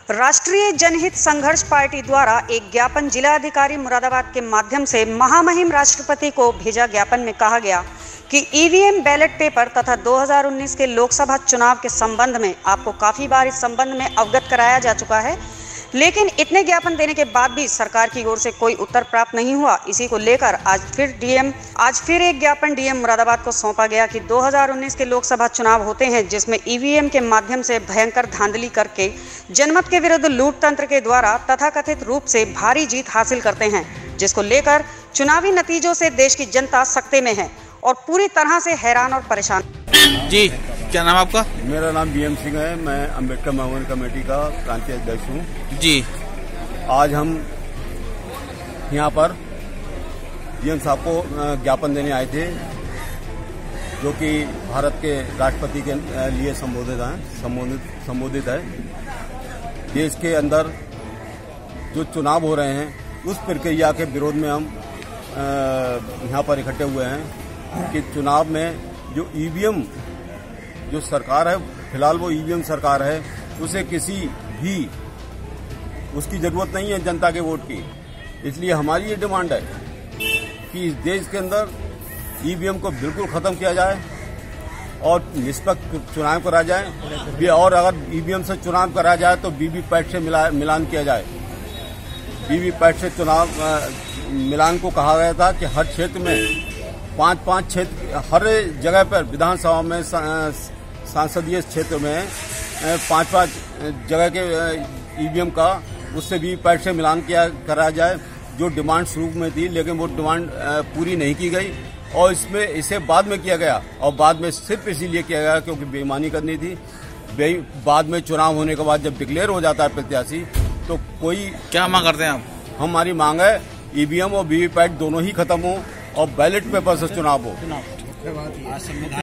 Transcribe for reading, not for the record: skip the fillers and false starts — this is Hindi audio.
राष्ट्रीय जनहित संघर्ष पार्टी द्वारा एक ज्ञापन जिलाधिकारी मुरादाबाद के माध्यम से महामहिम राष्ट्रपति को भेजा। ज्ञापन में कहा गया कि ईवीएम बैलेट पेपर तथा 2019 के लोकसभा चुनाव के संबंध में आपको काफी बार इस संबंध में अवगत कराया जा चुका है, लेकिन इतने ज्ञापन देने के बाद भी सरकार की ओर से कोई उत्तर प्राप्त नहीं हुआ। इसी को लेकर आज फिर एक ज्ञापन डीएम मुरादाबाद को सौंपा गया कि 2019 के लोकसभा चुनाव होते हैं, जिसमें ईवीएम के माध्यम से भयंकर धांधली करके जनमत के विरुद्ध लूट तंत्र के द्वारा तथाकथित रूप से भारी जीत हासिल करते हैं, जिसको लेकर चुनावी नतीजों से देश की जनता सकते में है और पूरी तरह से हैरान और परेशान। जी, क्या नाम आपका? मेरा नाम बीएम सिंह है। मैं अम्बेडकर महवन कमेटी का प्रांतीय अध्यक्ष हूँ। जी, आज हम यहाँ पर डीएम साहब को ज्ञापन देने आए थे, जो कि भारत के राष्ट्रपति के लिए संबोधित है। देश के अंदर जो चुनाव हो रहे हैं उस प्रक्रिया के विरोध में हम यहाँ पर इकट्ठे हुए हैं कि चुनाव में जो ईवीएम जो सरकार है, फिलहाल वो ईवीएम सरकार है, उसे किसी भी उसकी जरूरत नहीं है जनता के वोट की। इसलिए हमारी ये डिमांड है कि इस देश के अंदर ईवीएम को बिल्कुल खत्म किया जाए और निष्पक्ष चुनाव करा जाए। और अगर ईवीएम से चुनाव करा जाए तो वीवीपैट से मिलान किया जाए। वीवीपैट से चुनाव मिलान को कहा गया था कि हर क्षेत्र में पांच क्षेत्र, हर जगह पर विधानसभा में, संसदीय क्षेत्र में पांच जगह के ईवीएम का उससे वीवीपैट से मिलान करा जाए, जो डिमांड शुरू में थी, लेकिन वो डिमांड पूरी नहीं की गई और इसे बाद में किया गया। और बाद में सिर्फ इसीलिए किया गया क्योंकि बेईमानी करनी थी। बाद में चुनाव होने के बाद जब डिक्लेयर हो जाता है प्रत्याशी, तो कोई क्या मांग करते हैं आप? हमारी मांग है ईवीएम और वीवीपैट दोनों ही खत्म हो और बैलेट पेपर से चुनाव हो।